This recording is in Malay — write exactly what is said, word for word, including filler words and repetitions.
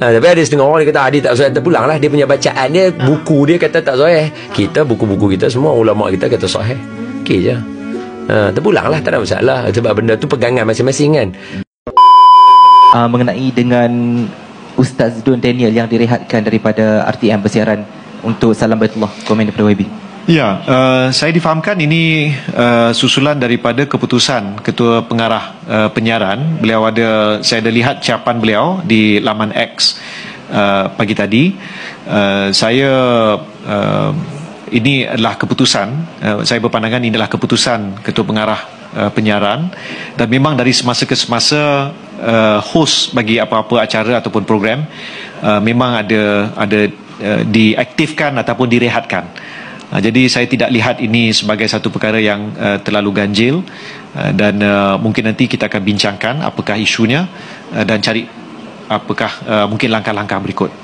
Ha, tapi ada setengah orang dia kata hadis tak sahih, terpulang lah dia punya bacaan dia, buku dia kata tak sahih. Kita buku-buku kita semua ulama kita kata sahih. Okey je. Ha, terpulang lah, tak ada masalah. Sebab benda tu pegangan masing-masing kan. Uh, mengenai dengan Ustaz Don Daniel yang direhatkan daripada R T M bersiaran untuk Salam Baitullah, komen daripada Y B. Ya, uh, saya difahamkan ini uh, susulan daripada keputusan Ketua Pengarah uh, Penyiaran. Beliau ada, saya ada lihat capan beliau di laman X uh, pagi tadi. Uh, saya uh, ini adalah keputusan, uh, saya berpandangan ini adalah keputusan Ketua Pengarah uh, Penyiaran, dan memang dari semasa ke semasa uh, host bagi apa-apa acara ataupun program uh, memang ada ada uh, diaktifkan ataupun direhatkan. Uh, jadi saya tidak lihat ini sebagai satu perkara yang uh, terlalu ganjil, uh, dan uh, mungkin nanti kita akan bincangkan apakah isunya uh, dan cari apakah uh, mungkin langkah-langkah berikut.